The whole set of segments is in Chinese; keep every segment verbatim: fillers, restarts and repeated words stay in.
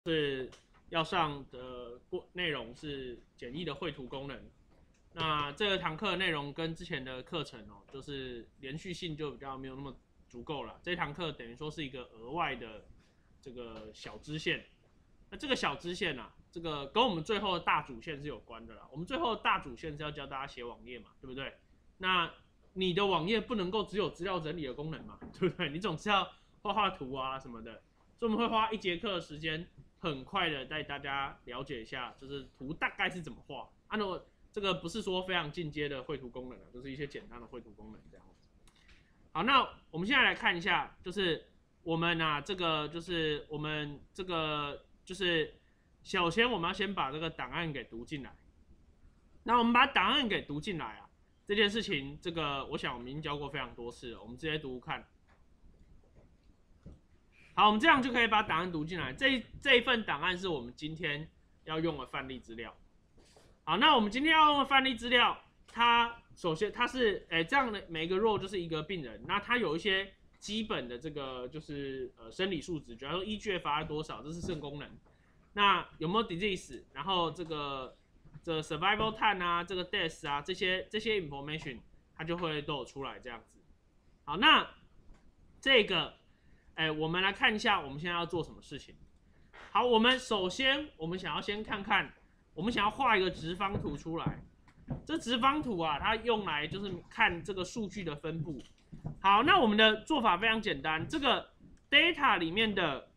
是要上的过内容是简易的绘图功能。那这堂课的内容跟之前的课程哦，就是连续性就比较没有那么足够了。这堂课等于说是一个额外的这个小支线。那这个小支线啊，这个跟我们最后的大主线是有关的啦。我们最后的大主线是要教大家写网页嘛，对不对？那你的网页不能够只有资料整理的功能嘛，对不对？你总是要画画图啊什么的。所以我们会花一节课的时间，很快的带大家了解一下，就是图大概是怎么画。按照这个不是说非常进阶的绘图功能啊，就是一些简单的绘图功能这样子。好，那我们现在来看一下，就是我们啊，这个就是我们这个就是首先我们要先把这个档案给读进来。那我们把档案给读进来啊，这件事情，这个我想我们已经教过非常多次了，我们直接读读看。好，我们这样就可以把档案读进来。这这一份档案是我们今天要用的范例资料。好，那我们今天要用的范例资料，它首先它是诶这样的每个 row 就是一个病人，那它有一些基本的这个就是呃生理数值，比方说 E G F R 多少，这是肾功能。那有没有 disease， 然后这个这 survival time 啊，这个 death 啊，这些这些 information 它就会都有出来这样子。好，那这个。哎，我们来看一下，我们现在要做什么事情。好，我们首先，我们想要先看看，我们想要画一个直方图出来。这直方图啊，它用来就是看这个数据的分布。好，那我们的做法非常简单，这个 data 里面的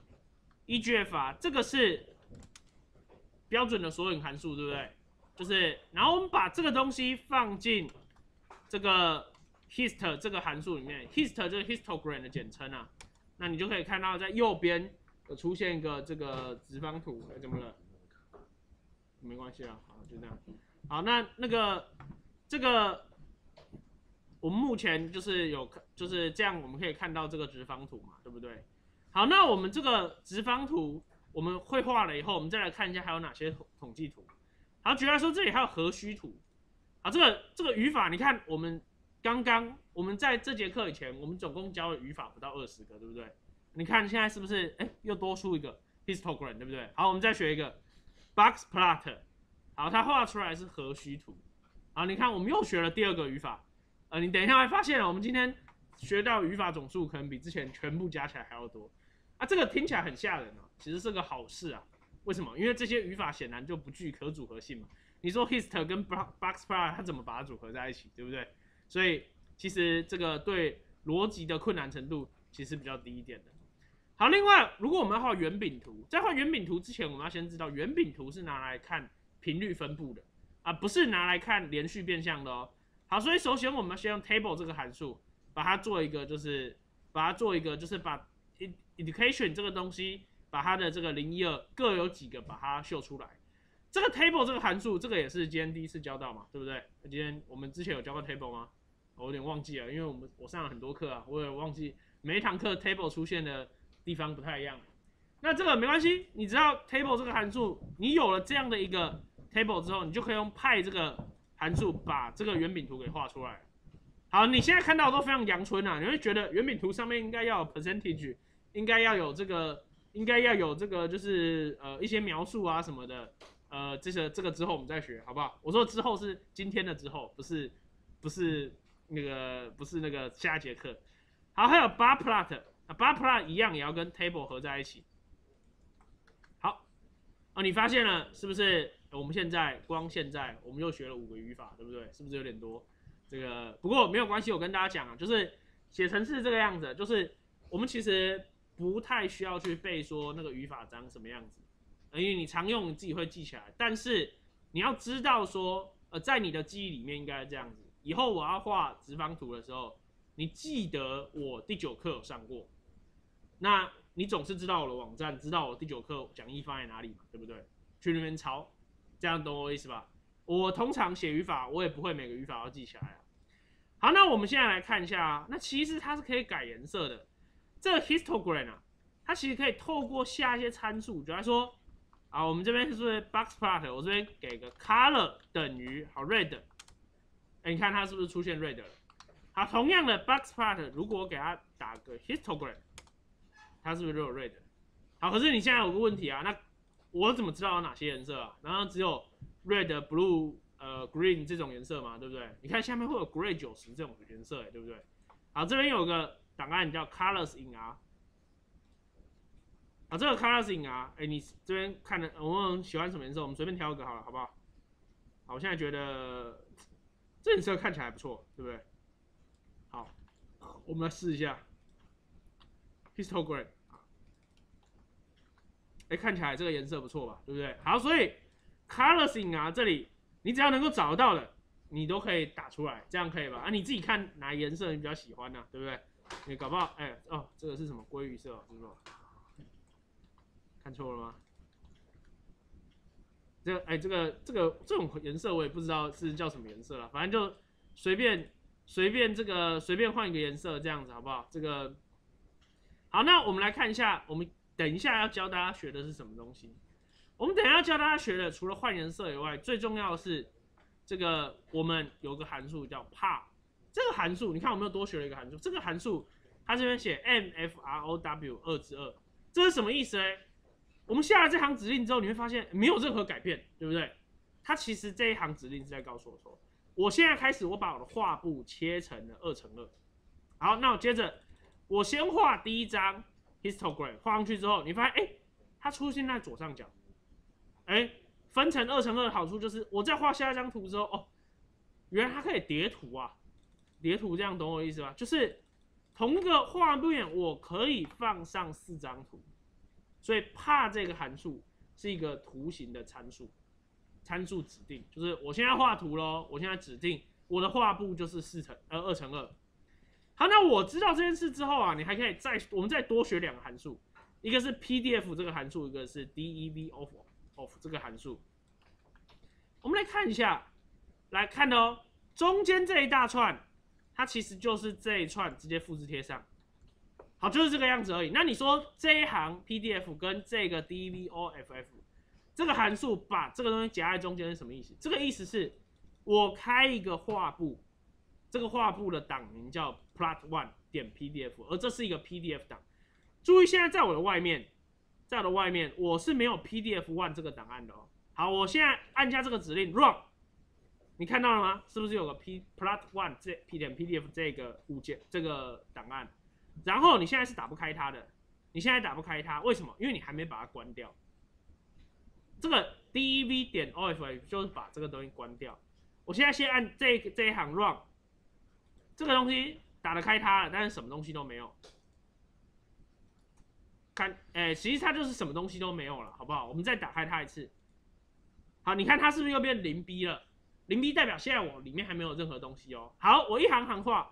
E G F 啊，这个是标准的索引函数，对不对？就是，然后我们把这个东西放进这个 hist 这个函数里面 ，hist 就是 histogram 的简称啊。那你就可以看到，在右边有出现一个这个直方图，哎，怎么了？没关系啊，好，就这样。好，那那个这个我们目前就是有就是这样，我们可以看到这个直方图嘛，对不对？好，那我们这个直方图我们绘画了以后，我们再来看一下还有哪些统计图。好，举例来说，这里还有和虚图。好，这个这个语法，你看我们。刚刚我们在这节课以前，我们总共教的语法不到二十个，对不对？你看现在是不是？哎，又多出一个 histogram， 对不对？好，我们再学一个 box plot。好，它画出来是和虚图。好，你看我们又学了第二个语法。呃，你等一下会发现了，我们今天学到语法总数可能比之前全部加起来还要多。啊，这个听起来很吓人啊，其实是个好事啊。为什么？因为这些语法显然就不具可组合性嘛。你说 hist 跟 box plot 它怎么把它组合在一起，对不对？所以其实这个对逻辑的困难程度其实比较低一点的。好，另外如果我们要画圆饼图，在画圆饼图之前，我们要先知道圆饼图是拿来看频率分布的啊，不是拿来看连续变相的哦。好，所以首先我们先用 table 这个函数，把它做一个就是把它做一个就是把 education 这个东西，把它的这个零一二各有几个把它秀出来。这个 table 这个函数，这个也是今天第一次教到嘛，对不对？今天我们之前有教过 table 吗？我有点忘记了，因为我们我上了很多课啊，我也忘记每一堂课 table 出现的地方不太一样。那这个没关系，你知道 table 这个函数，你有了这样的一个 table 之后，你就可以用派这个函数把这个圆饼图给画出来。好，你现在看到都非常阳春啊，你会觉得圆饼图上面应该要有 percentage， 应该要有这个，应该要有这个就是呃一些描述啊什么的。呃，这个这个之后我们再学，好不好？我说之后是今天的之后，不是不是那个不是那个下一节课。好，还有 bar plot， 啊 bar plot 一样也要跟 table 合在一起。好，哦，你发现了是不是？我们现在光现在我们又学了五个语法，对不对？是不是有点多？这个不过没有关系，我跟大家讲啊，就是写程式这个样子，就是我们其实不太需要去背说那个语法长什么样子。因为你常用，你自己会记起来，但是你要知道说，呃，在你的记忆里面应该是这样子。以后我要画直方图的时候，你记得我第九课有上过，那你总是知道我的网站，知道我第九课讲义放在哪里嘛，对不对？去那边抄，这样懂我意思吧？我通常写语法，我也不会每个语法都记起来啊。好，那我们现在来看一下啊，那其实它是可以改颜色的。这个 histogram 啊，它其实可以透过下一些参数，比方说。好，我们这边是 box plot， 我这边给个 color 等于好 red， 哎，你看它是不是出现 red 了？好，同样的 box plot， 如果我给它打个 histogram， 它是不是就有 red？ 好，可是你现在有个问题啊，那我怎么知道有哪些颜色啊？难道只有 red、blue、呃 green 这种颜色嘛，对不对？你看下面会有 gray 九十这种颜色，对不对？好，这边有个档案叫 colors in R。啊，这个 colors in R， 哎，你这边看的，我们喜欢什么颜色？我们随便挑一个好了，好不好？好，我现在觉得这颜色看起来还不错，对不对？好，我们来试一下 histogram。哎，看起来这个颜色不错吧，对不对？好，所以 colors in R 这里，你只要能够找得到的，你都可以打出来，这样可以吧？啊，你自己看哪颜色你比较喜欢呢、啊？对不对？你搞不好，哎，哦，这个是什么鲑鱼色，是不是？看错了吗？这个，哎，这个这个这种颜色我也不知道是叫什么颜色了，反正就随便随便这个随便换一个颜色这样子，好不好？这个好，那我们来看一下，我们等一下要教大家学的是什么东西？我们等一下要教大家学的，除了换颜色以外，最重要的是这个我们有个函数叫 par。这个函数，你看我们又多学了一个函数。这个函数它这边写 m f r o w 二之二，这是什么意思呢？我们下了这行指令之后，你会发现没有任何改变，对不对？它其实这一行指令是在告诉我说，我现在开始我把我的画布切成了二乘二。好，那我接着我先画第一张 histogram， 画上去之后，你发现哎，它出现在左上角。哎，分成二乘二的好处就是，我在画下一张图之后，哦，原来它可以叠图啊，叠图这样懂我意思吧？就是同一个画面我可以放上四张图。所以 par 这个函数是一个图形的参数，参数指定就是我现在画图咯，我现在指定我的画布就是四乘呃二乘二。好，那我知道这件事之后啊，你还可以再我们再多学两个函数，一个是 P D F 这个函数，一个是 dev of of 这个函数。我们来看一下，来看哦，中间这一大串，它其实就是这一串直接复制贴上。好，就是这个样子而已。那你说这一行 P D F 跟这个 devoff 这个函数把这个东西夹在中间是什么意思？这个意思是我开一个画布，这个画布的档名叫 plot one 点 P D F， 而这是一个 P D F 档。注意，现在在我的外面，在我的外面我是没有 P D F one 这个档案的哦。好，我现在按下这个指令 run， 你看到了吗？是不是有个 P plot one 这 P 点 P D F 这个物件这个档案？然后你现在是打不开它的，你现在打不开它，为什么？因为你还没把它关掉。这个 dev 点 off 就是把这个东西关掉。我现在先按这这一行 run， 这个东西打得开它了，但是什么东西都没有。看，哎，其实它就是什么东西都没有了，好不好？我们再打开它一次。好，你看它是不是又变零 B 了？零 B 代表现在我里面还没有任何东西哦。好，我一行行画。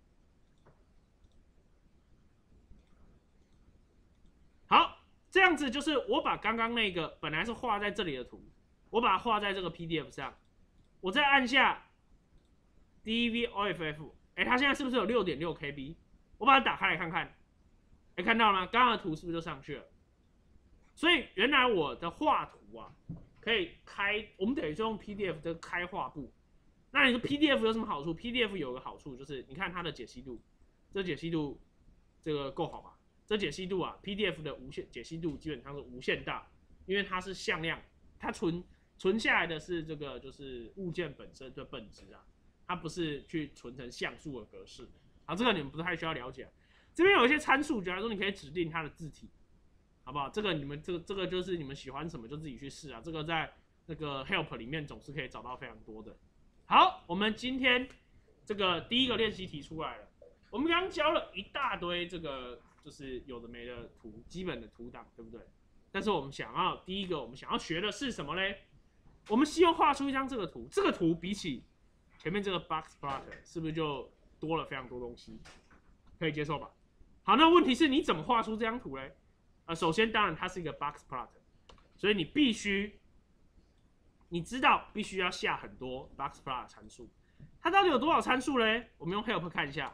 好，这样子就是我把刚刚那个本来是画在这里的图，我把它画在这个 P D F 上，我再按下 devoff， 哎，它现在是不是有 六点六 K B？ 我把它打开来看看，哎，看到了吗？刚刚的图是不是就上去了？所以原来我的画图啊，可以开，我们等于就用 P D F 的开画布。那你说 P D F 有什么好处 ？P D F 有个好处就是，你看它的解析度，这解析度这个够好吧？这解析度啊 ，P D F 的无限解析度基本上是无限大，因为它是向量，它存存下来的是这个就是物件本身的本质啊，它不是去存成像素的格式。好，这个你们不太需要了解。这边有一些参数，假如说你可以指定它的字体，好不好？这个你们这个这个就是你们喜欢什么就自己去试啊。这个在那个 help 里面总是可以找到非常多的。好，我们今天这个第一个练习题出来了。我们刚刚教了一大堆这个。就是有的没的图，基本的图档，对不对？但是我们想要第一个，我们想要学的是什么嘞？我们希望画出一张这个图，这个图比起前面这个 box plot 是不是就多了非常多东西？可以接受吧？好，那问题是你怎么画出这张图嘞？呃，首先当然它是一个 box plot， 所以你必须你知道必须要下很多 box plot 参数。它到底有多少参数嘞？我们用 help 看一下。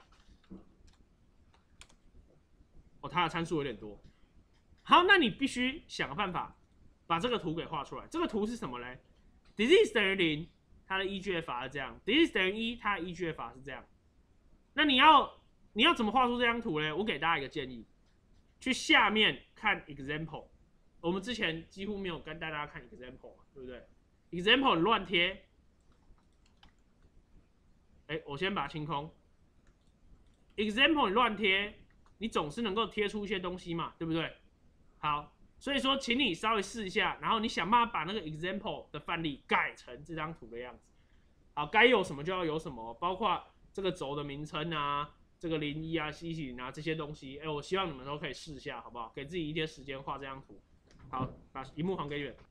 哦，它的参数有点多。好，那你必须想个办法把这个图给画出来。这个图是什么嘞 ？disease 等于零，它的 E G F R 是这样 ；disease 等于一，它的 E G F R 是这样。那你要你要怎么画出这张图嘞？我给大家一个建议，去下面看 example， 我们之前几乎没有跟大家看 example 嘛，对不对 ？example 乱贴，哎，我先把它清空。example 你乱贴，你总是能够贴出一些东西嘛，对不对？好，所以说，请你稍微试一下，然后你想办法把那个 example 的范例改成这张图的样子。好，该有什么就要有什么，包括这个轴的名称啊，这个零一啊、西西零啊这些东西，哎，我希望你们都可以试一下，好不好？给自己一些时间画这张图。好，把荧幕还给你们。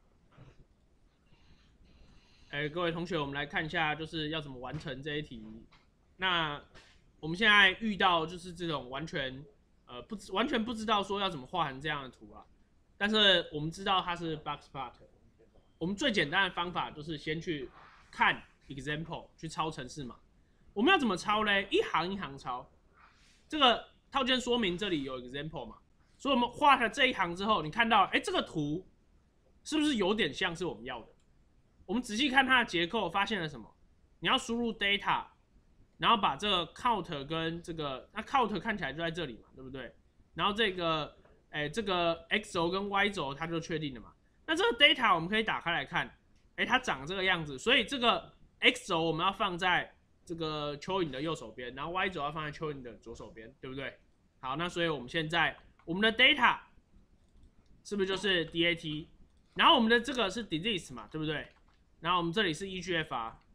哎，各位同学，我们来看一下，就是要怎么完成这一题。那我们现在遇到就是这种完全呃不完全不知道说要怎么画成这样的图啊，但是我们知道它是 box plot。我们最简单的方法就是先去看 example 去抄程式码。我们要怎么抄呢？一行一行抄。这个套件说明这里有 example 嘛，所以我们画了这一行之后，你看到，哎，这个图是不是有点像是我们要的？我们仔细看它的结构，发现了什么？你要输入 data， 然后把这个 count 跟这个，那 count 看起来就在这里嘛，对不对？然后这个，哎，这个 x 轴跟 y 轴它就确定了嘛。那这个 data 我们可以打开来看，哎，它长这个样子，所以这个 x 轴我们要放在这个蚯蚓的右手边，然后 y 轴要放在蚯蚓的左手边，对不对？好，那所以我们现在我们的 data 是不是就是 dat？ 然后我们的这个是 disease 嘛，对不对？然后我们这里是 E G F R，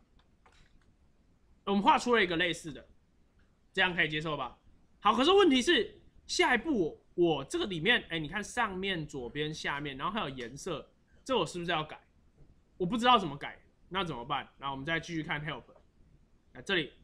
我们画出了一个类似的，这样可以接受吧？好，可是问题是下一步我我这个里面，哎，你看上面、左边、下面，然后还有颜色，这我是不是要改？我不知道怎么改，那怎么办？然后我们再继续看 help， 那这里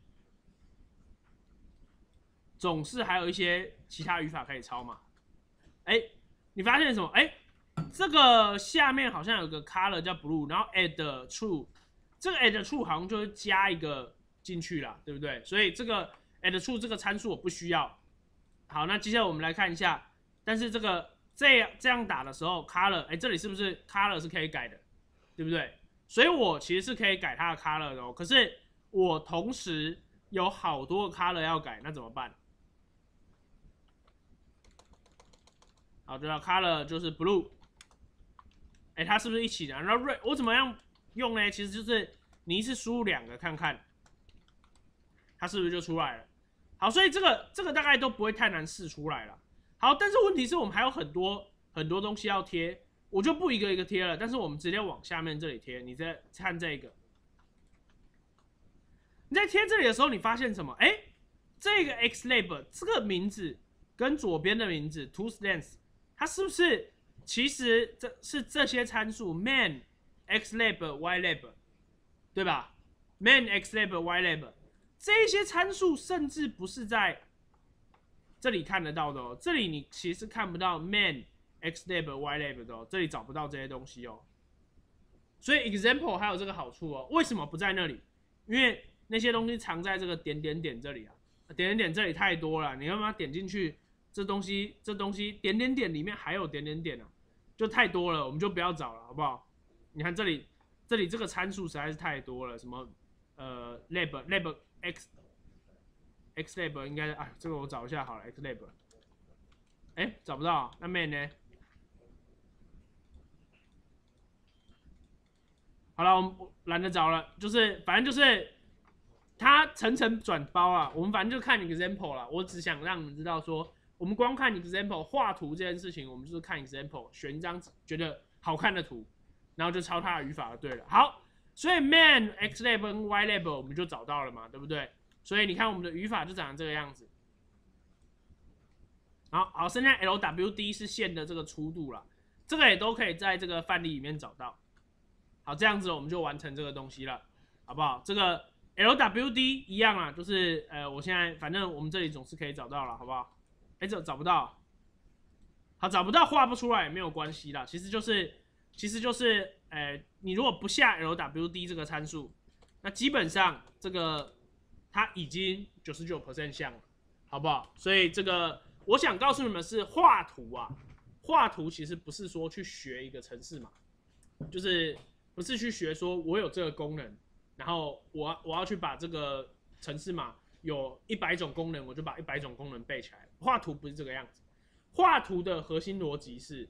总是还有一些其他语法可以抄嘛？哎，你发现什么？哎。这个下面好像有个 color 叫 blue， 然后 add true， 这个 add true 好像就是加一个进去啦，对不对？所以这个 add true 这个参数我不需要。好，那接下来我们来看一下，但是这个这样这样打的时候 color， 哎，这里是不是 color 是可以改的，对不对？所以我其实是可以改它的 color 的哦。可是我同时有好多个 color 要改，那怎么办？好，对了 ，color 就是 blue。哎，它是不是一起的？然后 red 我怎么样用呢？其实就是你一次输入两个看看，它是不是就出来了？好，所以这个这个大概都不会太难试出来了。好，但是问题是我们还有很多很多东西要贴，我就不一个一个贴了，但是我们直接往下面这里贴。你再看这个，你在贴这里的时候，你发现什么？哎，这个 xlab 这个名字跟左边的名字 toLength， 它是不是？其实这是这些参数 main xlab ylab， 对吧 ？main xlab ylab 这些参数甚至不是在这里看得到的哦，这里你其实看不到 main xlab ylab 的哦，这里找不到这些东西哦。所以 example 还有这个好处哦，为什么不在那里？因为那些东西藏在这个点点点这里啊，点点点这里太多了，你要把它点进去，这东西这东西点点点里面还有点点点啊。就太多了，我们就不要找了，好不好？你看这里，这里这个参数实在是太多了，什么呃 lab lab x x lab 应该啊，这个我找一下好了 x lab， 哎、欸、找不到，那 main 呢？好了，我们懒得找了，就是反正就是它层层转包啊，我们反正就看 example 啦，我只想让你们知道说。我们光看 example 画图这件事情，我们就是看 example， 选一张觉得好看的图，然后就抄它的语法就对了。好，所以 main xlab 跟 ylab 我们就找到了嘛，对不对？所以你看我们的语法就长成这个样子。好，好，剩下 lwd 是线的这个粗度了，这个也都可以在这个范例里面找到。好，这样子我们就完成这个东西了，好不好？这个 lwd 一样啊，就是呃，我现在反正我们这里总是可以找到了，好不好？哎，这找不到，好，找不到画不出来也没有关系啦。其实就是，其实就是，呃，你如果不下 lwd 这个参数，那基本上这个它已经 百分之九十九 像了，好不好？所以这个我想告诉你们是画图啊，画图其实不是说去学一个程式码，就是不是去学说我有这个功能，然后我我要去把这个程式码。有一百种功能，我就把一百种功能背起来。画图不是这个样子，画图的核心逻辑是，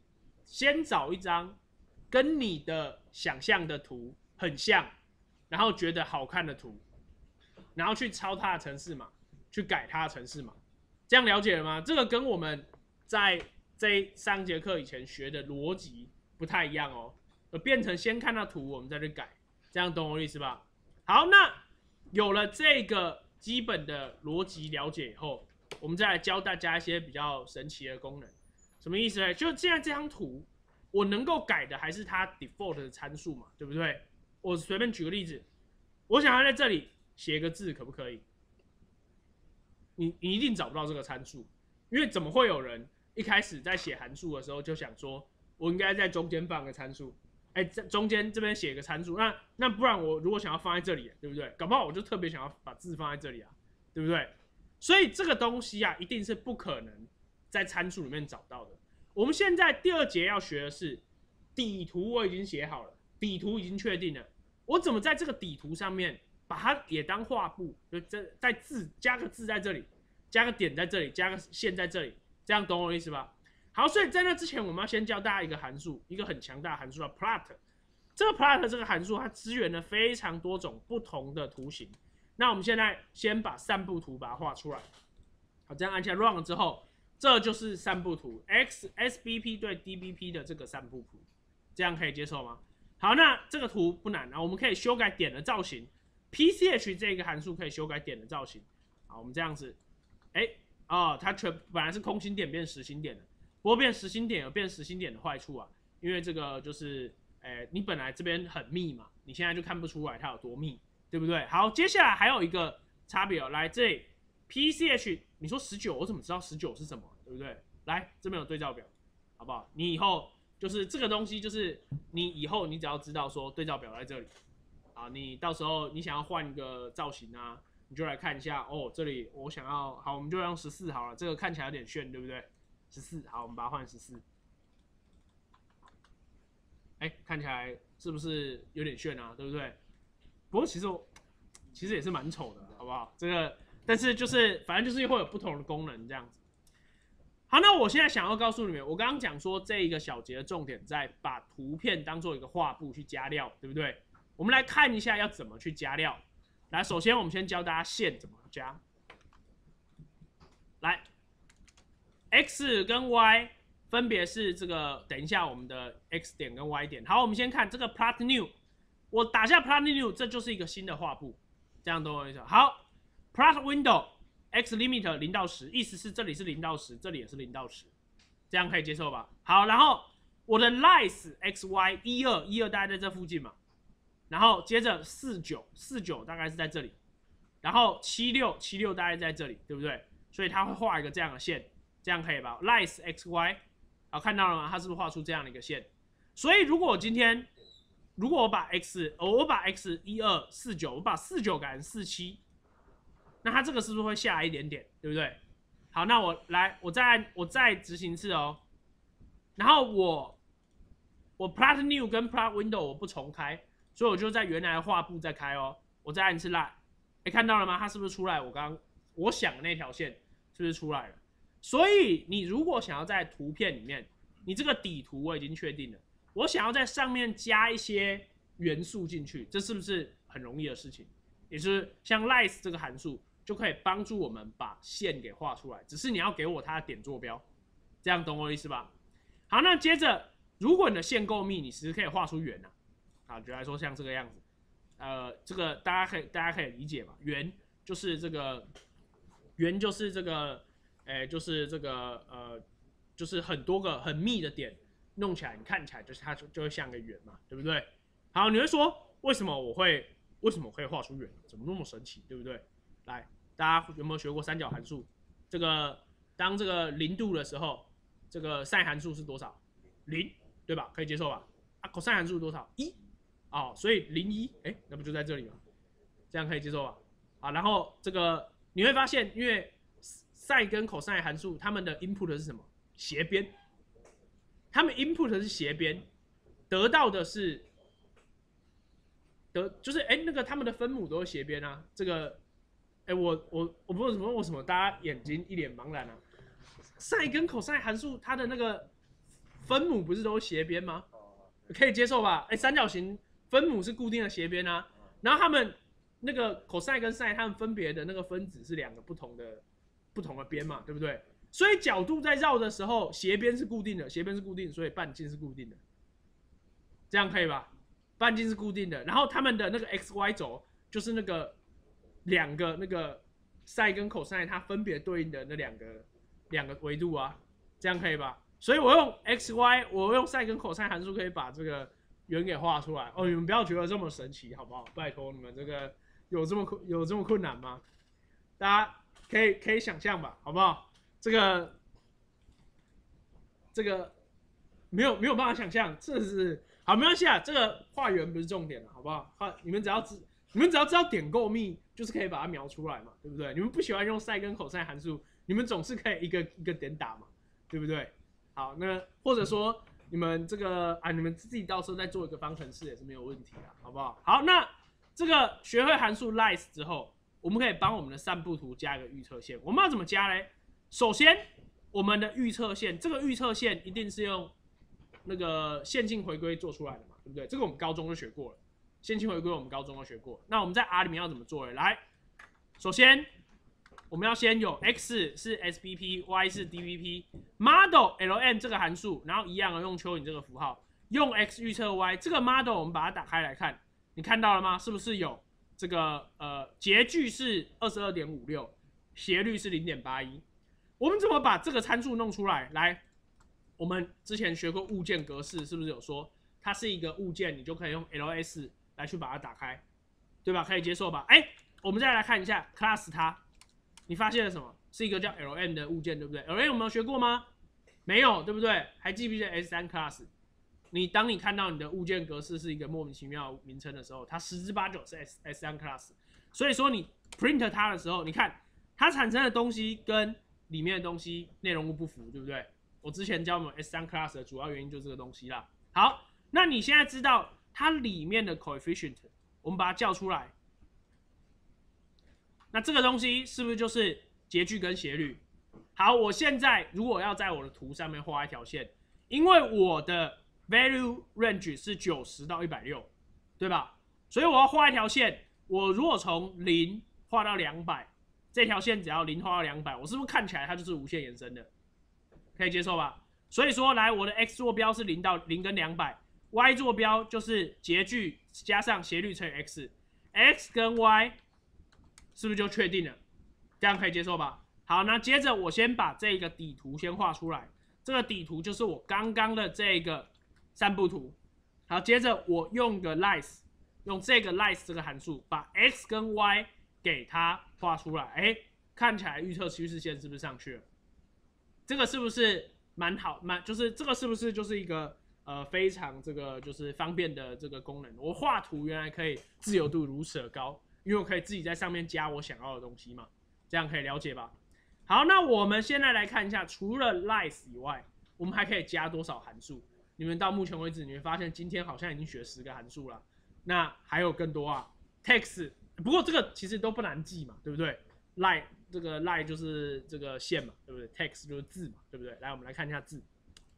先找一张跟你的想象的图很像，然后觉得好看的图，然后去抄它的程式码，去改它的程式码，这样了解了吗？这个跟我们在这三节课以前学的逻辑不太一样哦，变成先看到图，我们再去改，这样懂我意思吧？好，那有了这个基本的逻辑了解以后，我们再来教大家一些比较神奇的功能。什么意思呢？就现在这张图，我能够改的还是它 default 的参数嘛，对不对？我随便举个例子，我想要在这里写个字，可不可以？你你一定找不到这个参数，因为怎么会有人一开始在写函数的时候就想说，我应该在中间放个参数？哎，在中间这边写一个参数，那那不然我如果想要放在这里，对不对？搞不好我就特别想要把字放在这里啊，对不对？所以这个东西啊，一定是不可能在参数里面找到的。我们现在第二节要学的是底图，我已经写好了，底图已经确定了，我怎么在这个底图上面把它也当画布，就在字加个字在这里，加个点在这里，加个线在这里，这样懂我的意思吧？好，所以在那之前，我们要先教大家一个函数，一个很强大的函数叫 plot。这个 plot 这个函数，它支援了非常多种不同的图形。那我们现在先把散布图把它画出来。好，这样按下 run 了之后，这就是散布图 x S B P 对 D B P 的这个散布图，这样可以接受吗？好，那这个图不难啊，我们可以修改点的造型。P C H 这个函数可以修改点的造型。好，我们这样子，哎，哦，它全本来是空心点变实心点的。不过变实心点有变实心点的坏处啊，因为这个就是，诶，你本来这边很密嘛，你现在就看不出来它有多密，对不对？好，接下来还有一个差别哦，来这里 P C H， 你说十九，我怎么知道十九是什么，对不对？来这边有对照表，好不好？你以后就是这个东西，就是你以后你只要知道说对照表在这里，啊，你到时候你想要换一个造型啊，你就来看一下哦，这里我想要，好，我们就用十四好了，这个看起来有点炫，对不对？十四，好，我们把它换十四。哎，看起来是不是有点炫啊？对不对？不过其实我其实也是蛮丑的，好不好？这个，但是就是反正就是会有不同的功能这样子。好，那我现在想要告诉你们，我刚刚讲说这一个小节的重点在把图片当做一个画布去加料，对不对？我们来看一下要怎么去加料。来，首先我们先教大家线怎么加。来。x 跟 y 分别是这个，等一下我们的 x 点跟 y 点。好，我们先看这个 plot new， 我打下 plot new， 这就是一个新的画布，这样懂我意思？好 ，plot window x limit 零到十，意思是这里是零到十，这里也是零到十，这样可以接受吧？好，然后我的 lies x y 一二一二大概在这附近嘛，然后接着四九四九大概是在这里，然后七六七六大概在这里，对不对？所以它会画一个这样的线。这样可以吧 ？lies x y， 好，看到了吗？它是不是画出这样的一个线？所以如果我今天，如果我把 x， 我把 x 一二四九，我把四九改成四七，那它这个是不是会下来一点点，对不对？好，那我来，我再按，我再执行一次哦。然后我我 plot new 跟 plot window 我不重开，所以我就在原来的画布再开哦。我再按一次 line， 哎，看到了吗？它是不是出来？我刚刚我想的那条线是不是出来了？所以你如果想要在图片里面，你这个底图我已经确定了，我想要在上面加一些元素进去，这是不是很容易的事情？也就是像 lies 这个函数就可以帮助我们把线给画出来，只是你要给我它的点坐标，这样懂我的意思吧？好，那接着如果你的线够密，你其实可以画出圆啊，啊，举例来说像这个样子，呃，这个大家可以大家可以理解吧？圆就是这个，圆就是这个。哎，就是这个呃，就是很多个很密的点弄起来，你看起来就是它就就会像个圆嘛，对不对？好，你会说为什么我会为什么我可以画出圆？怎么那么神奇，对不对？来，大家有没有学过三角函数？这个当这个零度的时候，这个 sin 函数是多少？零，对吧？可以接受吧？啊 ，cos 函数是多少？一，哦，所以零一，哎，那不就在这里吗？这样可以接受吧？啊，然后这个你会发现，因为sin 跟 cos 函数，它们的 input 是什么？斜边。它们 input 是斜边，得到的是得就是哎、欸、那个他们的分母都是斜边啊。这个哎、欸、我我我不知道怎么为什么大家眼睛一脸茫然啊。sin 跟 cos 函数它的那个分母不是都是斜边吗？可以接受吧？哎，三角形分母是固定的斜边啊，然后他们那个 cos 跟 sin 他们分别的那个分子是两个不同的不同的边嘛，对不对？所以角度在绕的时候，斜边是固定的，斜边是固定，所以半径是固定的，这样可以吧？半径是固定的，然后他们的那个 x y 轴就是那个两个那个 sin 跟 cos 它分别对应的那两个两个维度啊，这样可以吧？所以我用 x y， 我用 sin 跟 cos 函数可以把这个圆给画出来。哦，你们不要觉得这么神奇，好不好？拜托你们这个有这么困有这么困难吗？大家可以可以想象吧，好不好？这个这个没有没有办法想象，这是好没关系啊，这个画圆不是重点了，好不好？画你们只要知你们只要知道点构幂，就是可以把它描出来嘛，对不对？你们不喜欢用 sin 跟 cos 函数，你们总是可以一个一个点打嘛，对不对？好，那或者说你们这个啊，你们自己到时候再做一个方程式也是没有问题的，好不好？好，那这个学会函数 lies 之后，我们可以帮我们的散布图加一个预测线。我们要怎么加嘞？首先，我们的预测线，这个预测线一定是用那个线性回归做出来的嘛，对不对？这个我们高中就学过了，线性回归我们高中就学过。那我们在 R 里面要怎么做嘞？来，首先我们要先有 x 是 S B P，y 是 D B P，model ln 这个函数，然后一样的用蚯蚓这个符号，用 x 预测 y， 这个 model 我们把它打开来看，你看到了吗？是不是有这个呃截距是 二十二点五六， 斜率是 零点八一？ 我们怎么把这个参数弄出来？来，我们之前学过物件格式，是不是有说它是一个物件，你就可以用 L S 来去把它打开，对吧？可以接受吧？哎，我们再来看一下 class 它，你发现了什么？是一个叫 L N 的物件，对不对 ？L N 我们有学过吗？没有，对不对？还记不记得 S 三 class？ 你当你看到你的物件格式是一个莫名其妙的名称的时候，它十之八九是 S 三 class。所以说你 print 它的时候，你看它产生的东西跟里面的东西内容物不符，对不对？我之前教我们 S 三 class 的主要原因就是这个东西啦。好，那你现在知道它里面的 coefficient， 我们把它叫出来。那这个东西是不是就是截距跟斜率？好，我现在如果要在我的图上面画一条线，因为我的 value range 是九十到一百六，对吧？所以我要画一条线，我如果从零画到两百。这条线只要零画到两百，我是不是看起来它就是无限延伸的？可以接受吧？所以说，来我的 x 坐标是零到零跟两百 ，y 坐标就是截距加上斜率乘以 x，x 跟 y 是不是就确定了？这样可以接受吧？好，那接着我先把这个底图先画出来，这个底图就是我刚刚的这个散布图。好，接着我用个 lies， 用这个 lies 这个函数把 x 跟 y 给它画出来，哎，看起来预测趋势线是不是上去了？这个是不是蛮好？蛮就是这个是不是就是一个呃非常这个就是方便的这个功能？我画图原来可以自由度如此的高，因为我可以自己在上面加我想要的东西嘛，这样可以了解吧？好，那我们现在来看一下，除了 lies 以外，我们还可以加多少函数？你们到目前为止，你会发现今天好像已经学十个函数了，那还有更多啊 ，text。不过这个其实都不难记嘛，对不对 ？line 这个 line 就是这个线嘛，对不对 ？text 就是字嘛，对不对？来，我们来看一下字。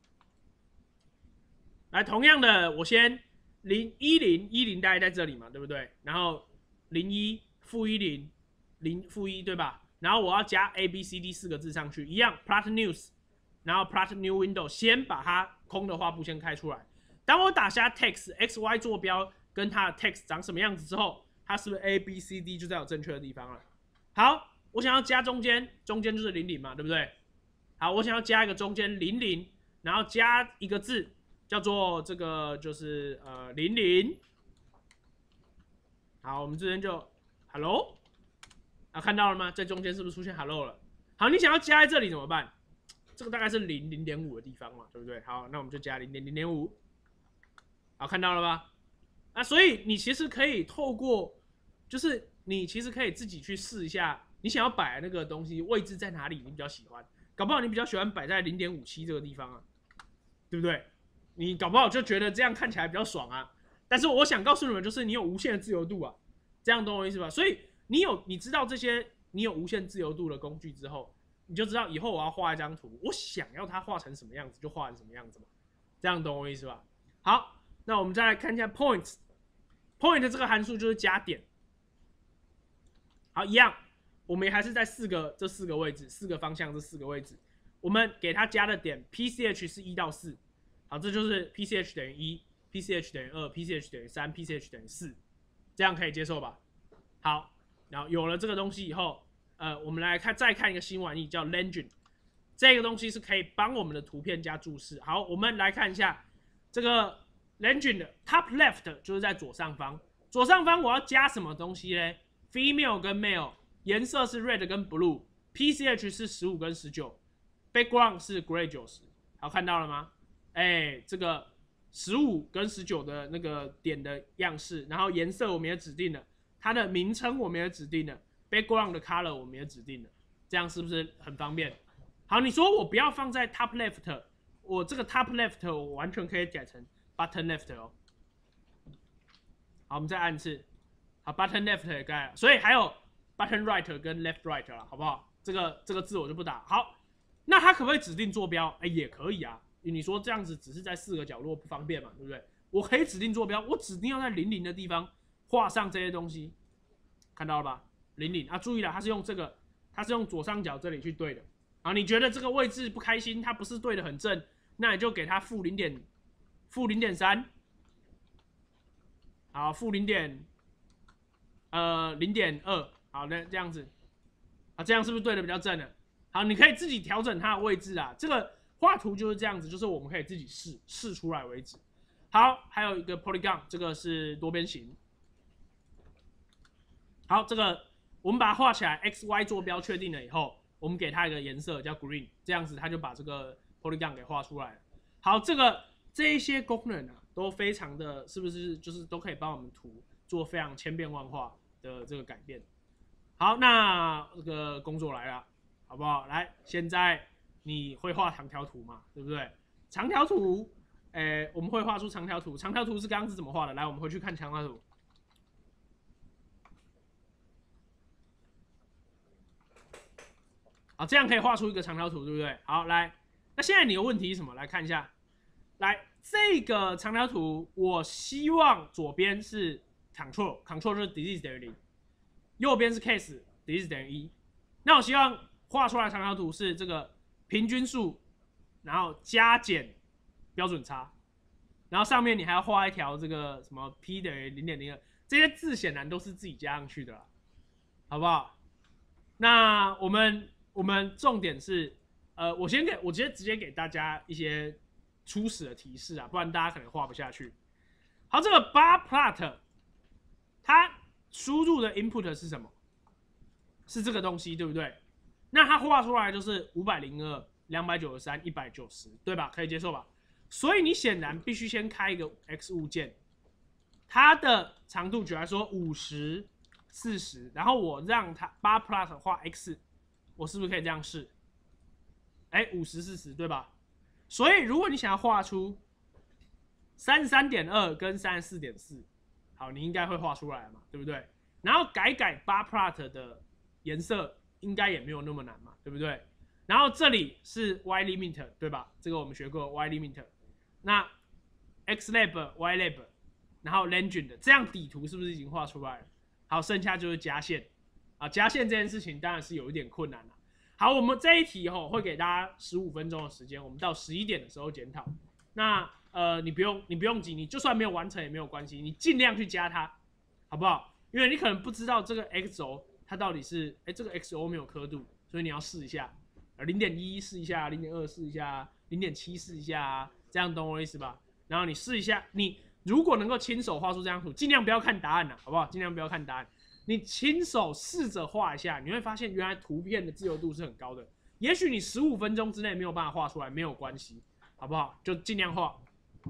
来，同样的，我先零一零一零大概在这里嘛，对不对？然后零一负一零零负一对吧？然后我要加 A B C D 四个字上去，一样 plot news， 然后 plot new window， 先把它空的画布先开出来。当我打下 text x y 坐标跟它的 text 长什么样子之后，它是不是 A B C D 就在我正确的地方了？好，我想要加中间，中间就是零零嘛，对不对？好，我想要加一个中间零零，然后加一个字叫做这个就是呃零零。好，我们这边就 hello， 啊看到了吗？在中间是不是出现 hello 了？好，你想要加在这里怎么办？这个大概是零零点五的地方嘛，对不对？好，那我们就加零点零点五。好，看到了吧？啊，所以你其实可以透过，就是你其实可以自己去试一下，你想要摆的那个东西位置在哪里，你比较喜欢。搞不好你比较喜欢摆在零点五七这个地方啊，对不对？你搞不好就觉得这样看起来比较爽啊。但是我想告诉你们，就是你有无限的自由度啊，这样懂我意思吧？所以你有你知道这些你有无限自由度的工具之后，你就知道以后我要画一张图，我想要它画成什么样子就画成什么样子嘛。 这样懂我意思吧？好，那我们再来看一下 points，point 这个函数就是加点。好，一样，我们还是在四个这四个位置，四个方向这四个位置，我们给它加的点 P C H 是一到四。好，这就是 P C H 等于一 ，P C H 等于二 ，P C H 等于三 ，P C H 等于四，这样可以接受吧？好，然后有了这个东西以后，呃，我们来看再看一个新玩意叫 Legend， 这个东西是可以帮我们的图片加注释。好，我们来看一下这个 Legend 的 Top Left 就是在左上方，左上方我要加什么东西呢 ？Female 跟 Male， 颜色是 Red 跟 Blue，P C H 是十五跟十九 ，Background 是 Gray 九十，好，看到了吗？哎，这个十五跟十九的那个点的样式，然后颜色我们也指定了，它的名称我们也指定了 ，background 的 color 我们也指定了，这样是不是很方便？好，你说我不要放在 top left， 我这个 top left 我完全可以改成 button left 哦。好，我们再按一次，好 button left 也改了，所以还有 button right 跟 left right 了，好不好？这个这个字我就不打。好，那它可不可以指定坐标？哎，也可以啊。你说这样子只是在四个角落不方便嘛，对不对？我可以指定坐标，我指定要在零零的地方画上这些东西，看到了吧？零零啊，注意了，它是用这个，它是用左上角这里去对的。啊，你觉得这个位置不开心，它不是对的很正，那你就给它负零点，负零点三，好，负零点，呃，零点二，好，那这样子，啊，这样是不是对的比较正了？好，你可以自己调整它的位置啊，这个。画图就是这样子，就是我们可以自己试试出来为止。好，还有一个 polygon， 这个是多边形。好，这个我们把它画起来 ，x y 坐标确定了以后，我们给它一个颜色叫 green， 这样子它就把这个 polygon 给画出来了。好，这个这一些功能啊，都非常的，是不是就是都可以帮我们图做非常千变万化的这个改变？好，那这个工作来了，好不好？来，现在。你会画长条图嘛？对不对？长条图，诶，我们会画出长条图。长条图是刚刚是怎么画的？来，我们回去看长条图。好，这样可以画出一个长条图，对不对？好，来，那现在你的问题是什么？来看一下，来这个长条图，我希望左边是 control，control 就是 disease 等于零，右边是 case，disease 等于一。那我希望画出来的长条图是这个。平均数，然后加减标准差，然后上面你还要画一条这个什么 p 等于零点零二，这些字显然都是自己加上去的啦，好不好？那我们我们重点是，呃，我先给我直接直接给大家一些初始的提示啊，不然大家可能画不下去。好，这个 bar plot， 它输入的 input 是什么？是这个东西，对不对？那它画出来就是五百零二、两百九十三、一百九十，对吧？可以接受吧？所以你显然必须先开一个 x 物件，它的长度，举例来说五十、四十，然后我让它八 plus 画 x， 我是不是可以这样试？哎，五十、四十，对吧？所以如果你想要画出三十三点二跟三十四点四，好，你应该会画出来嘛，对不对？然后改改八 plot 的颜色。应该也没有那么难嘛，对不对？然后这里是 y limit， 对吧？这个我们学过 y limit。那 x lab、y lab， 然后 legend， 这样底图是不是已经画出来了？好，剩下就是加线啊。加线这件事情当然是有一点困难了。好，我们这一题吼会给大家十五分钟的时间，我们到十一点的时候检讨。那呃，你不用你不用急，你就算没有完成也没有关系，你尽量去加它，好不好？因为你可能不知道这个 x 轴。它到底是哎，这个 X O 没有刻度，所以你要试一下，呃，零点一试一下，零点二试一下，零点七试一下，这样懂我意思吧？然后你试一下，你如果能够亲手画出这张图，尽量不要看答案啦，好不好？尽量不要看答案，你亲手试着画一下，你会发现原来图片的自由度是很高的。也许你十五分钟之内没有办法画出来，没有关系，好不好？就尽量画。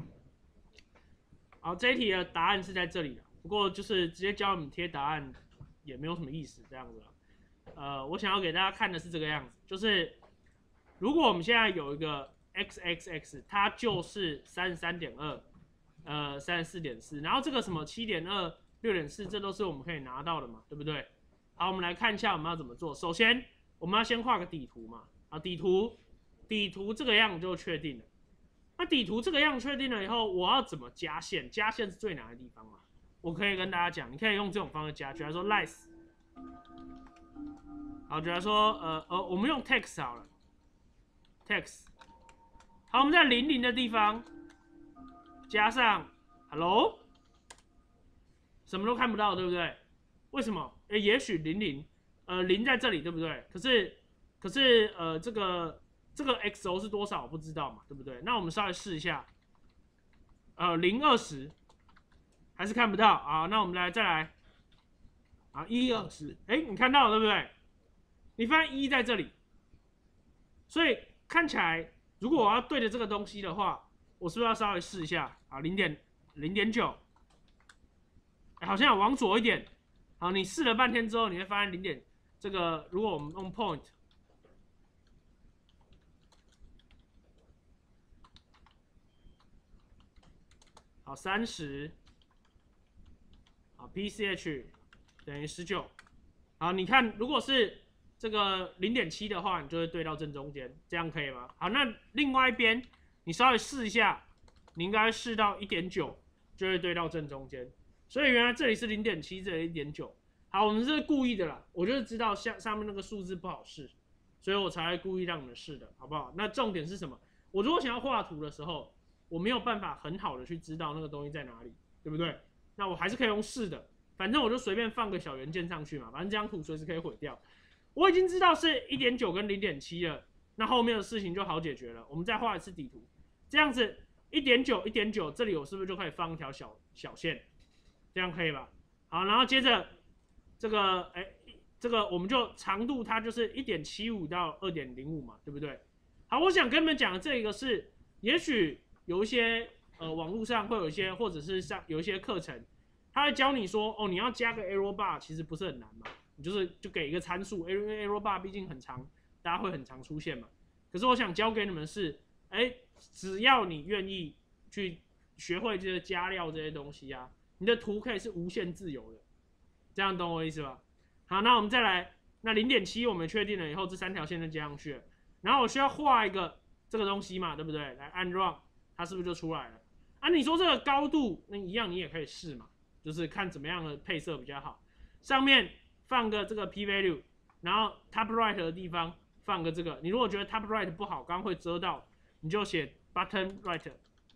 好，这一题的答案是在这里的，不过就是直接教你们贴答案。也没有什么意思，这样子。呃，我想要给大家看的是这个样子，就是如果我们现在有一个 x x x， 它就是三十三点二，呃，三十四点四，然后这个什么七点二、六点四，这都是我们可以拿到的嘛，对不对？好，我们来看一下我们要怎么做。首先，我们要先画个底图嘛，啊，底图，底图这个样子就确定了。 那底图这个样确定了以后，我要怎么加线？加线是最难的地方嘛？我可以跟大家讲，你可以用这种方式加，比如说 lice， 好，比如说呃呃，我们用 text 好了 ，text， 好，我们在零零的地方加上 hello， 什么都看不到，对不对？为什么？诶，也许零零，呃，零在这里，对不对？可是可是呃，这个这个 X O 是多少？我不知道嘛，对不对？那我们稍微试一下，呃，零二十还是看不到啊。那我们来再来，啊，一二十，哎，你看到了对不对？你发现一在这里，所以看起来，如果我要对着这个东西的话，我是不是要稍微试一下啊？零点零点九，好像往左一点。好，你试了半天之后，你会发现零点这个，如果我们用 point。好，三十，好 ，P C H 等于十九，好，你看，如果是这个零点七的话，你就会对到正中间，这样可以吗？好，那另外一边你稍微试一下，你应该试到一点九，就会对到正中间。所以原来这里是零点七，这里一点九。好，我们是故意的啦，我就是知道下上面那个数字不好试，所以我才会故意让你们试的，好不好？那重点是什么？我如果想要画图的时候，我没有办法很好的去知道那个东西在哪里，对不对？那我还是可以用试的，反正我就随便放个小元件上去嘛，反正这张图随时可以毁掉。我已经知道是一点九跟零点七了，那后面的事情就好解决了。我们再画一次底图，这样子一点九 一点九，这里我是不是就可以放一条小小线？这样可以吧？好，然后接着这个，哎，这个我们就长度它就是一点七五到二点零五嘛，对不对？好，我想跟你们讲的这个是，也许有一些呃网络上会有一些，或者是上有一些课程，他会教你说，哦，你要加个 error bar， 其实不是很难嘛，你就是就给一个参数，因为 error bar 毕竟很长，大家会很常出现嘛。可是我想教给你们是，哎，只要你愿意去学会这些加料这些东西啊，你的图可以是无限自由的，这样懂我意思吧？好，那我们再来，那零点七我们确定了以后，这三条线就接上去了，然后我需要画一个这个东西嘛，对不对？来按 run， 它是不是就出来了？啊，你说这个高度，那一样你也可以试嘛，就是看怎么样的配色比较好。上面放个这个 p value， 然后 top right 的地方放个这个。你如果觉得 top right 不好，刚刚会遮到，你就写 button right。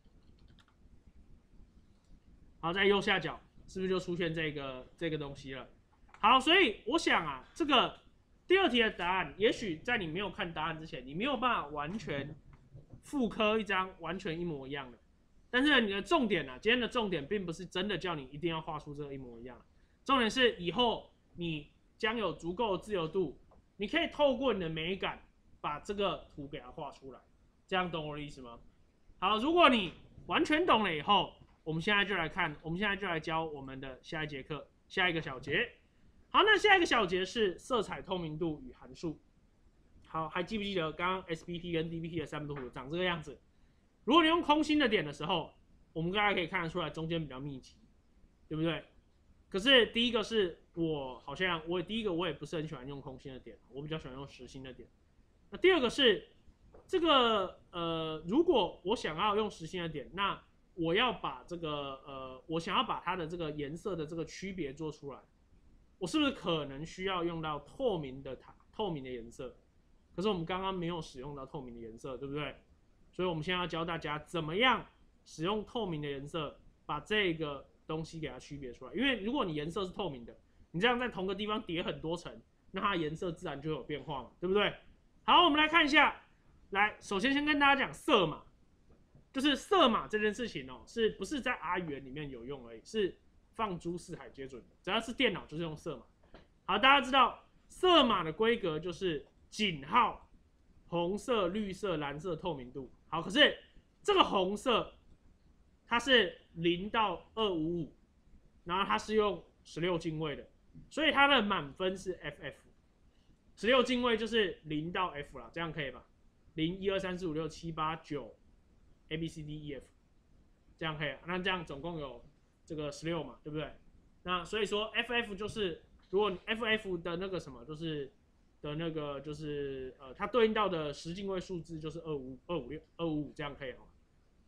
好，在右下角是不是就出现这个这个东西了？好，所以我想啊，这个第二题的答案，也许在你没有看答案之前，你没有办法完全复刻一张完全一模一样的。但是你的重点啊，今天的重点并不是真的叫你一定要画出这个一模一样，重点是以后你将有足够的自由度，你可以透过你的美感把这个图给它画出来。这样懂我的意思吗？好，如果你完全懂了以后，我们现在就来看，我们现在就来教我们的下一节课，下一个小节。好，那下一个小节是色彩透明度与函数。好，还记不记得刚刚 S P P 跟 D P P 的三步图长这个样子？如果你用空心的点的时候，我们大家可以看得出来中间比较密集，对不对？可是第一个是我好像我第一个我也不是很喜欢用空心的点，我比较喜欢用实心的点。那第二个是这个呃，如果我想要用实心的点，那我要把这个呃，我想要把它的这个颜色的这个区别做出来，我是不是可能需要用到透明的透明的颜色？可是我们刚刚没有使用到透明的颜色，对不对？所以我们现在要教大家怎么样使用透明的颜色，把这个东西给它区别出来。因为如果你颜色是透明的，你这样在同个地方叠很多层，那它的颜色自然就有变化嘛，对不对？好，我们来看一下，来，首先先跟大家讲色码，就是色码这件事情哦，是不是在 R 语言里面有用而已？是放诸四海皆准的，只要是电脑就是用色码。好，大家知道色码的规格就是井号。红色、绿色、蓝色透明度，好，可是这个红色它是零到二五五，然后它是用十六进位的，所以它的满分是 F F， 十六进位就是零到 F 啦，这样可以吧？零、一、二、三、四、五、六、七、八、九 ，A B C D E F， 这样可以，那这样总共有这个十六嘛，对不对？那所以说 F F 就是如果 F F 的那个什么就是。的那个就是呃，它对应到的十进位数字就是二五二五六二五五，这样可以哦。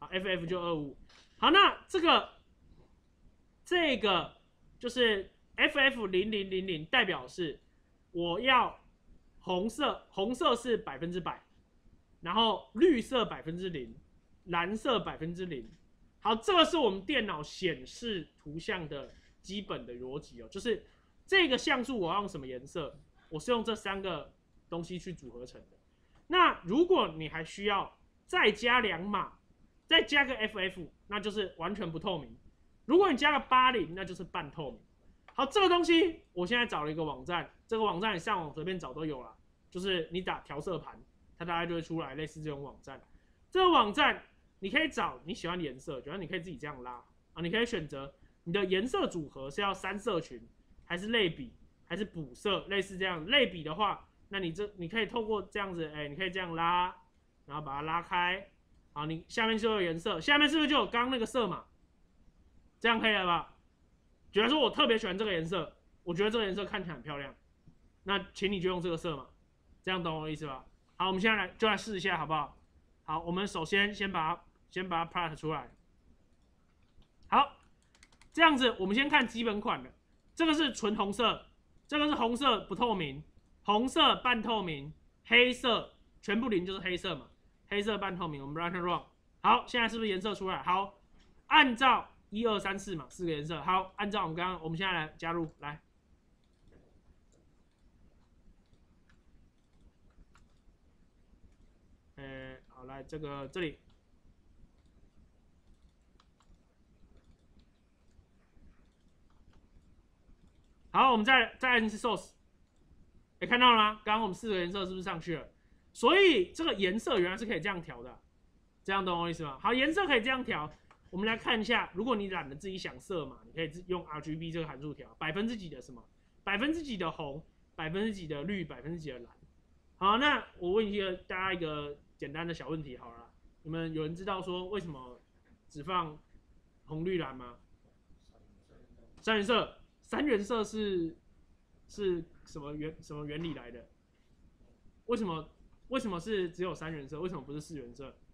好 ，F F 就二五。好，那这个这个就是 F F 零零零零代表是我要红色，红色是百分之百，然后绿色百分之零，蓝色百分之零。好，这个是我们电脑显示图像的基本的逻辑哦，就是这个像素我要用什么颜色，我是用这三个东西去组合成的。那如果你还需要再加两码，再加个 F F， 那就是完全不透明。如果你加个八零，那就是半透明。好，这个东西我现在找了一个网站，这个网站你上网随便找都有啦，就是你打调色盘，它大概就会出来类似这种网站。这个网站你可以找你喜欢的颜色，觉得你可以自己这样拉啊，你可以选择你的颜色组合是要三色群，还是类比，还是补色，类似这样。类比的话，那你这你可以透过这样子，哎、欸，你可以这样拉，然后把它拉开，好，你下面就有颜色，下面是不是就有刚刚那个色码？这样可以了吧？比如说我特别喜欢这个颜色，我觉得这个颜色看起来很漂亮，那请你就用这个色码，这样懂我的意思吧？好，我们现在来就来试一下好不好？好，我们首先先把它先把它 plot 出来。好，这样子我们先看基本款的，这个是纯红色，这个是红色不透明，红色半透明，黑色全部零就是黑色嘛，黑色半透明，我们 right and wrong。好，现在是不是颜色出来？好，按照一二三四嘛，四个颜色。好，按照我们刚刚，我们现在来加入，来。呃，好，来这个这里。好，我们再再按一次 source， 哎，看到了吗？刚刚我们四个颜色是不是上去了？所以这个颜色原来是可以这样调的，这样懂我意思吗？好，颜色可以这样调。我们来看一下，如果你懒得自己想色嘛，你可以用 R G B 这个函数调，百分之几的什么？百分之几的红，百分之几的绿，百分之几的蓝。好，那我问一个大家一个简单的小问题好了，你们有人知道说为什么只放红绿蓝吗？三原色，三原色是是什么原什么原理来的？为什么为什么是只有三原色？为什么不是四原色？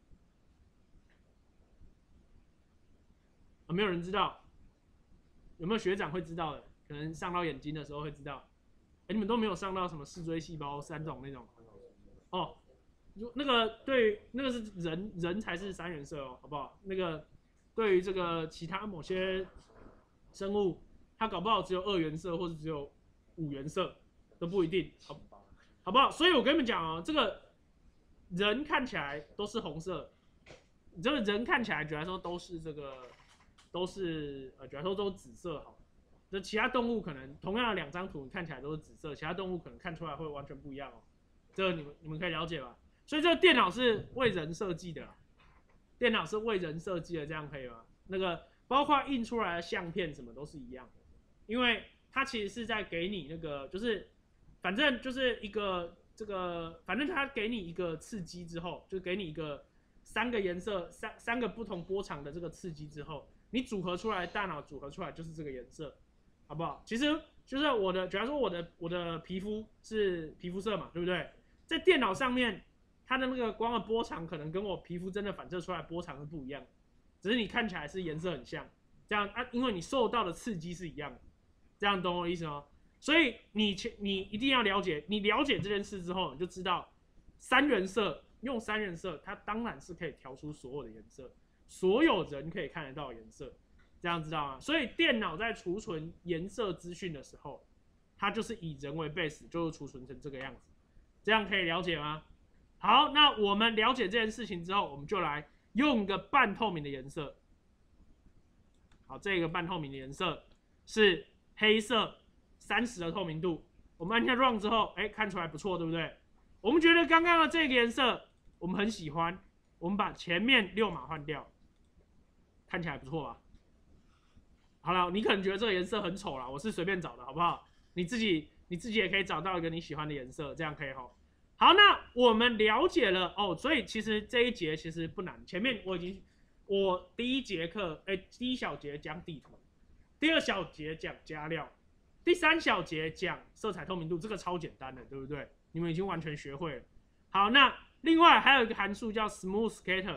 啊，没有人知道，有没有学长会知道的？可能上到眼睛的时候会知道。哎，你们都没有上到什么视锥细胞三种那种？哦，那个对，那个是人人才是三原色哦，好不好？那个对于这个其他某些生物，它搞不好只有二原色或者只有五原色都不一定，好，好不好？所以我跟你们讲哦，这个人看起来都是红色，这个人看起来，举来说都是这个。都是呃，举来说都是紫色好，那其他动物可能同样的两张图看起来都是紫色，其他动物可能看出来会完全不一样哦。这个你们你们可以了解吧？所以这个电脑是为人设计的啦，电脑是为人设计的，这样可以吗？那个包括印出来的相片什么都是一样的，因为它其实是在给你那个就是反正就是一个这个反正它给你一个刺激之后，就给你一个三个颜色三三个不同波长的这个刺激之后。你组合出来，大脑组合出来就是这个颜色，好不好？其实就是我的，假如说我的我的皮肤是皮肤色嘛，对不对？在电脑上面，它的那个光的波长可能跟我皮肤真的反射出来的波长是不一样，只是你看起来是颜色很像，这样啊，因为你受到的刺激是一样的，这样懂我的意思吗？所以你你一定要了解，你了解这件事之后，你就知道三原色用三原色，它当然是可以调出所有的颜色。所有人可以看得到的颜色，这样知道吗？所以电脑在储存颜色资讯的时候，它就是以人为 base， 就是储存成这个样子，这样可以了解吗？好，那我们了解这件事情之后，我们就来用个半透明的颜色。好，这个半透明的颜色是黑色，三十的透明度。我们按下 run 之后，哎，看出来不错，对不对？我们觉得刚刚的这个颜色我们很喜欢，我们把前面六码换掉。看起来不错吧？好了，你可能觉得这个颜色很丑啦，我是随便找的，好不好？你自己你自己也可以找到一个你喜欢的颜色，这样可以吼。好，那我们了解了哦，所以其实这一节其实不难，前面我已经我第一节课，哎，第一小节讲地图，第二小节讲加料，第三小节讲色彩透明度，这个超简单的，对不对？你们已经完全学会了。好，那另外还有一个函数叫 smooth scatter。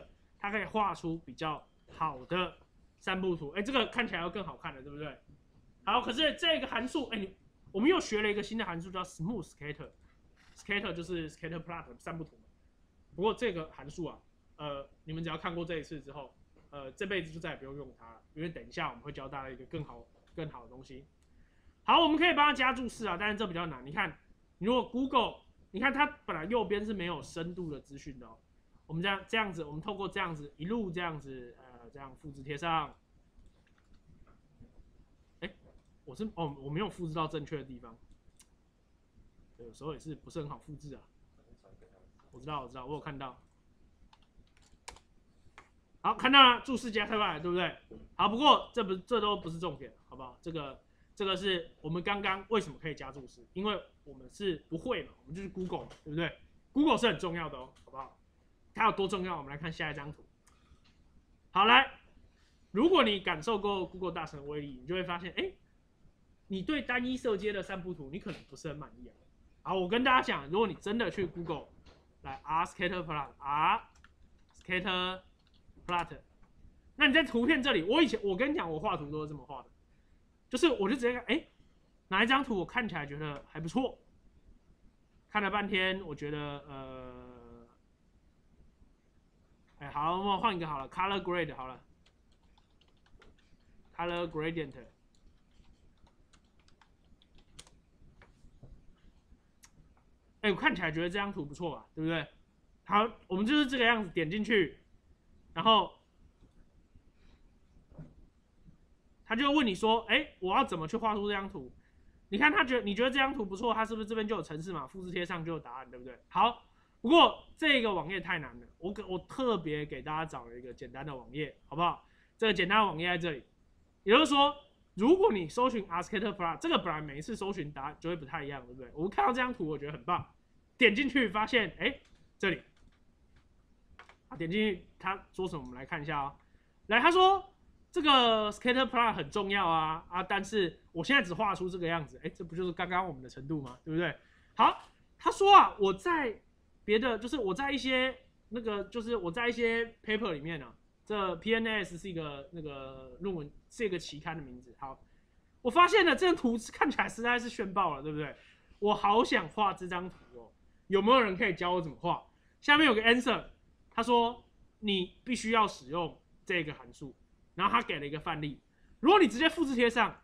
它可以画出比较好的散布图。哎，这个看起来要更好看了，对不对？好，可是这个函数，哎，你我们又学了一个新的函数叫 smooth scatter，scatter 就是 scatter plot 散布图。不过这个函数啊，呃，你们只要看过这一次之后，呃，这辈子就再也不用用它了，因为等一下我们会教大家一个更好、更好的东西。好，我们可以帮它加注释啊，但是这比较难。你看，你如果 Google， 你看它本来右边是没有深度的资讯的哦。我们这样这样子，我们透过这样子一路这样子，呃，这样复制贴上。哎，我是哦，我没有复制到正确的地方，有时候也是不是很好复制啊。我知道，我知道，我有看到。好，看到了，注释加特派，对不对？好，不过这不这都不是重点，好不好？这个这个是我们刚刚为什么可以加注释，因为我们是不会嘛，我们就是 Google 嘛，对不对 ？Google 是很重要的哦，好不好？它有多重要？我们来看下一张图。好，来，如果你感受过 Google 大神的威力，你就会发现，哎，你对单一色阶的散布图，你可能不是很满意啊。好，我跟大家讲，如果你真的去 Google 来 R scatter plot R scatter plot， 那你在图片这里，我以前我跟你讲，我画图都是这么画的，就是我就直接看，哎，哪一张图我看起来觉得还不错，看了半天，我觉得呃，哎，好，我们换一个好了 ，color grade 好了 ，color gradient。哎，我看起来觉得这张图不错吧，对不对？好，我们就是这个样子，点进去，然后他就问你说，哎，我要怎么去画出这张图？你看他觉得你觉得这张图不错，他是不是这边就有程式码，复制贴上就有答案，对不对？好，不过这个网页太难了，我给我特别给大家找了一个简单的网页，好不好？这个简单的网页在这里，也就是说，如果你搜寻 R scatter plot， 这个本来每一次搜寻答案就会不太一样，对不对？我们看到这张图，我觉得很棒，点进去发现，哎，这里，啊，点进去他说什么？我们来看一下哦。来，他说这个 scatter plot 很重要啊啊，但是我现在只画出这个样子，哎，这不就是刚刚我们的程度吗？对不对？好，他说啊，我在别的，就是我在一些那个，就是我在一些 paper 里面呢、啊。这 P N A S 是一个那个论文，是一个期刊的名字。好，我发现了这张图看起来实在是炫爆了，对不对？我好想画这张图哦，有没有人可以教我怎么画？下面有个 answer， 他说你必须要使用这个函数，然后他给了一个范例。如果你直接复制贴上，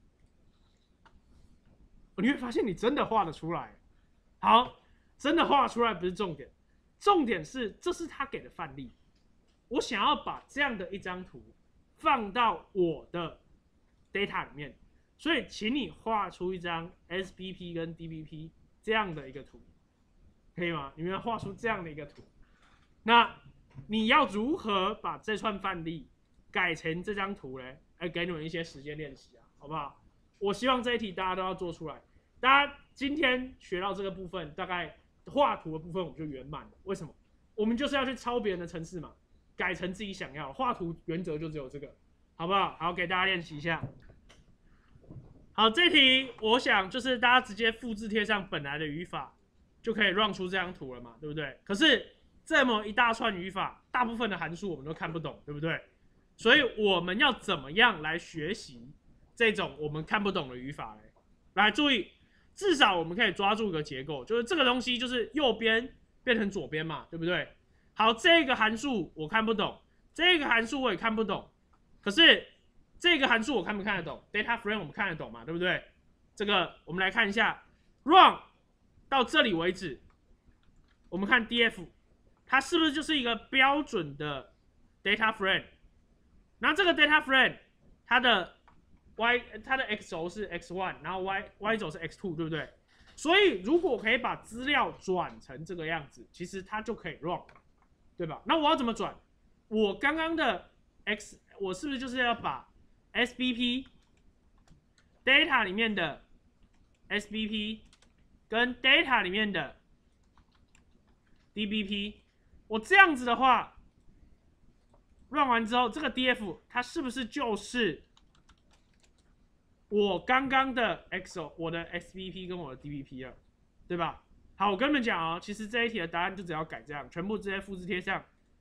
你会发现你真的画得出来。好，真的画出来不是重点，重点是这是他给的范例。我想要把这样的一张图放到我的 data 里面，所以请你画出一张 S B P 跟 D B P 这样的一个图，可以吗？你们要画出这样的一个图，那你要如何把这串范例改成这张图呢？来给你们一些时间练习啊，好不好？我希望这一题大家都要做出来。大家今天学到这个部分，大概画图的部分我们就圆满了。为什么？我们就是要去抄别人的程式嘛。改成自己想要，画图原则就只有这个，好不好？好，给大家练习一下。好，这题我想就是大家直接复制贴上本来的语法，就可以 run 出这张图了嘛，对不对？可是这么一大串语法，大部分的函数我们都看不懂，对不对？所以我们要怎么样来学习这种我们看不懂的语法呢？来，注意，至少我们可以抓住个结构，就是这个东西就是右边变成左边嘛，对不对？好，这个函数我看不懂，这个函数我也看不懂，可是这个函数我看不看得懂 ？data frame 我们看得懂嘛，对不对？这个我们来看一下 ，run 到这里为止，我们看 D F， 它是不是就是一个标准的 data frame？ 然后这个 data frame 它的 y 它的 x 轴是 x 一， 然后 y y 轴是 x 二， 对不对？所以如果我可以把资料转成这个样子，其实它就可以 run。对吧？那我要怎么转？我刚刚的 x， 我是不是就是要把 S B P data 里面的 S B P 跟 data 里面的 D B P， 我这样子的话 ，run 完之后，这个 D F 它是不是就是我刚刚的 X， 我的 S B P 跟我的 D B P 了，对吧？好，我跟你们讲哦，其实这一题的答案就只要改这样，全部直接复制贴上，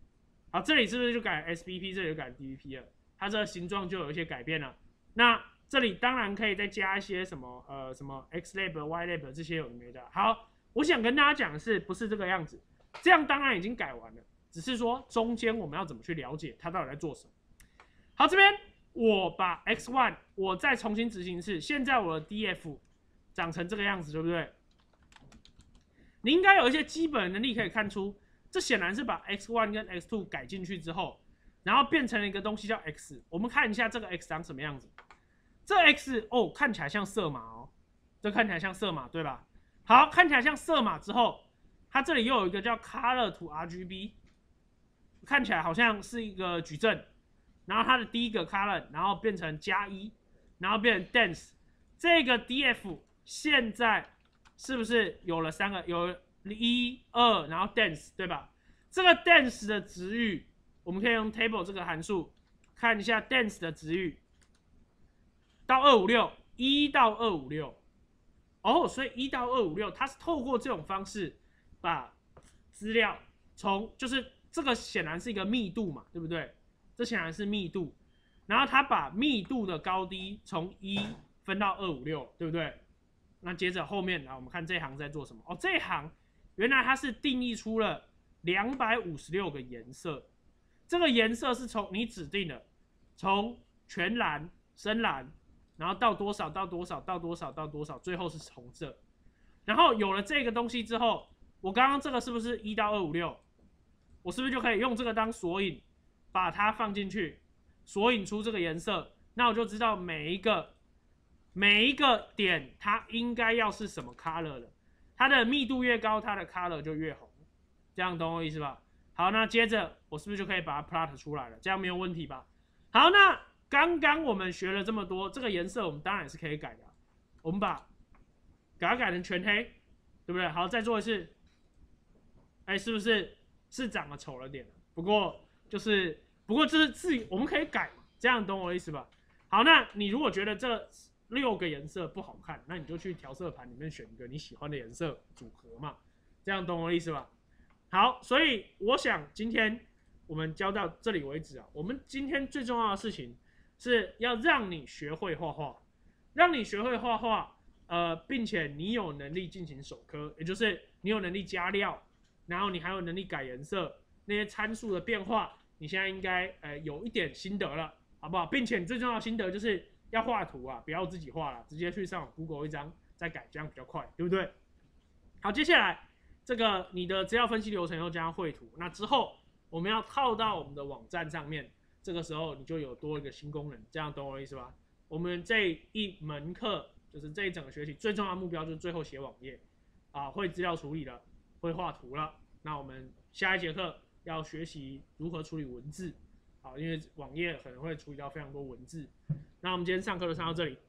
好，这里是不是就改 S B P， 这里就改 D B P 了？它这个形状就有一些改变了。那这里当然可以再加一些什么呃什么 X lab、Y lab 这些有的没的。好，我想跟大家讲的是，不是这个样子？这样当然已经改完了，只是说中间我们要怎么去了解它到底在做什么。好，这边我把 X one 我再重新执行一次，现在我的 D F 长成这个样子，对不对？你应该有一些基本能力可以看出，这显然是把 X one 跟 X two 改进去之后，然后变成了一个东西叫 X。我们看一下这个 X 长什么样子。这 X 哦，看起来像色码哦，这看起来像色码，对吧？好，看起来像色码之后，它这里又有一个叫 Color to R G B， 看起来好像是一个矩阵。然后它的第一个 color， 然后变成加一，然后变成 dense。这个 D F 现在是不是有了三个？有一、二，然后 dense， 对吧？这个 dense 的值域，我们可以用 table 这个函数看一下 dense 的值域，到二五六，一到二五六。哦，所以一到二五六，它是透过这种方式把资料从，就是这个显然是一个密度嘛，对不对？这显然是密度，然后它把密度的高低从一分到二五六，对不对？那接着后面来，我们看这一行在做什么？哦，这一行原来它是定义出了两百五十六个颜色，这个颜色是从你指定的，从全蓝、深蓝，然后到多少到多少到多少到多少，最后是红色。然后有了这个东西之后，我刚刚这个是不是一到二五六？我是不是就可以用这个当索引？把它放进去，索引出这个颜色，那我就知道每一个每一个点它应该要是什么 color 的，它的密度越高，它的 color 就越红，这样懂我意思吧？好，那接着我是不是就可以把它 plot 出来了？这样没有问题吧？好，那刚刚我们学了这么多，这个颜色我们当然是可以改的，我们把给它改成全黑，对不对？好，再做一次，哎，是不是是长得丑了点？不过。就是，不过这是自己我们可以改嘛，这样懂我的意思吧？好，那你如果觉得这六个颜色不好看，那你就去调色盘里面选一个你喜欢的颜色组合嘛，这样懂我的意思吧？好，所以我想今天我们教到这里为止啊。我们今天最重要的事情是要让你学会画画，让你学会画画，呃，并且你有能力进行手科，也就是你有能力加料，然后你还有能力改颜色。那些参数的变化，你现在应该呃有一点心得了，好不好？并且你最重要的心得就是要画图啊，不要自己画了，直接去上网 Google 一张再改，这样比较快，对不对？好，接下来这个你的资料分析流程又加上绘图，那之后我们要套到我们的网站上面，这个时候你就有多一个新功能，这样懂我的意思吧？我们这一门课就是这一整个学期最重要的目标就是最后写网页啊，会资料处理了，会画图了，那我们下一节课。要学习如何处理文字，好，因为网页可能会处理到非常多文字。那我们今天上课就上到这里。